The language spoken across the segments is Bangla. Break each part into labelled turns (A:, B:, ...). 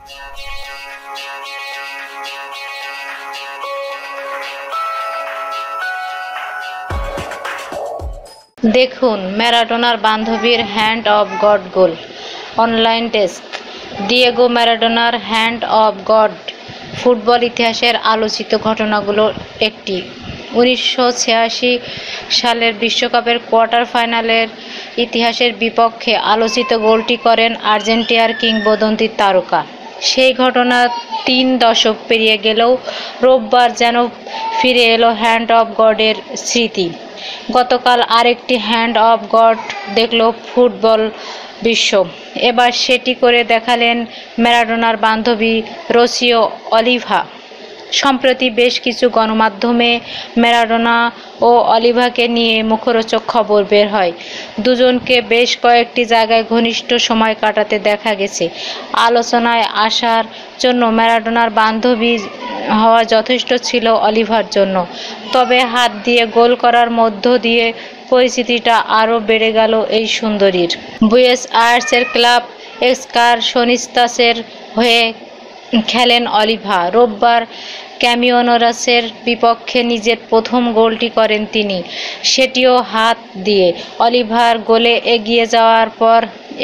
A: দেখুন ম্যারাডোনার বান্ধবীর hand of God goal. Online desk. Diego ম্যারাডোনার হ্যান্ড অফ গড ফুটবল ইতিহাসের আলোচিত ঘটনাগুলোর একটি। 1986 সালের বিশ্বকাপের কোয়ার্টার ফাইনালের ইতিহাসের বিপক্ষে আলোচিত গোলটি করেন আর্জেন্টিনার কিংবদন্তি তারকা। সেই ঘটনা 3 দশক পেরিয়ে গেলেও রোববার যেন ফিরে এলো হ্যান্ড অফ গডের স্মৃতি। গতকাল আরেকটি হ্যান্ড অফ গড দেখল ফুটবল বিশ্ব। এবার সেটি করে দেখালেন ম্যারাডোনার বান্ধবী রোসিও অলিভা। সম্প্রতি বেশ কিছু গণমাধ্যমে ম্যারাডোনা ও অলিভাকে নিয়ে মুখরোচক খবর বের হয়। দুজনকে বেশ কয়েকটি জায়গায় ঘনিষ্ঠ সময় কাটাতে দেখা গেছে। আলোচনায় আসার জন্য ম্যারাডোনার বান্ধবী হওয়া যথেষ্ট ছিল অলিভার জন্য। তবে হাত দিয়ে গোল করার মধ্য দিয়ে পরিচিতিটা আরও বেড়ে গেল এই সুন্দরীর। বুয়েস আয়ার্সের ক্লাব এক্সকারশনিস্তাসের হয়ে খেলেন অলিভা। রোববার ক্যামিওনারাসের বিপক্ষে নিজের প্রথম গোলটি করেন তিনি, সেটিও হাত দিয়ে। অলিভার গোলে এগিয়ে যাওয়ার পর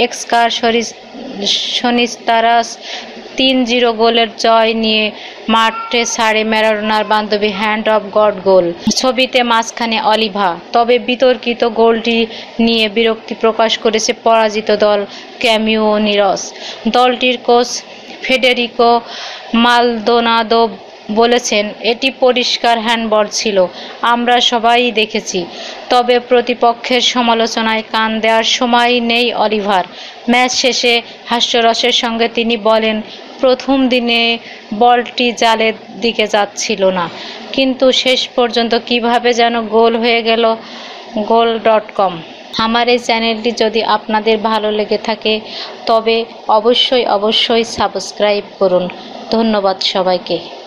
A: এক্সকারশনিস্তারাস 3-0 গোলের জয় নিয়ে মাঠে ছাড়ে ম্যারাডোনার বান্ধবী হ্যান্ড অফ গড গোল। ছবিতে মাঝখানে অলিভা। তবে বিতর্কিত গোলটি নিয়ে বিরক্তি প্রকাশ করেছে পরাজিত দল ক্যামিওনিরস। দলটির কোচ ফেডেরিকো মালদোনাদো বলেছেন, এটি পরিষ্কার হ্যান্ডবল ছিল, আমরা সবাই দেখেছি। তবে প্রতিপক্ষের সমালোচনায় কান দেওয়ার সময় নেই অলিভার। ম্যাচ শেষে হাস্যরসের সঙ্গে তিনি বলেন, প্রথম দিনে বলটি জালের দিকে যাচ্ছিল না, কিন্তু শেষ পর্যন্ত কিভাবে যেন গোল হয়ে গেল। goal.com। আমার এই চ্যানেলটি যদি আপনাদের ভালো লেগে থাকে তবে অবশ্যই সাবস্ক্রাইব করুন। ধন্যবাদ সবাইকে।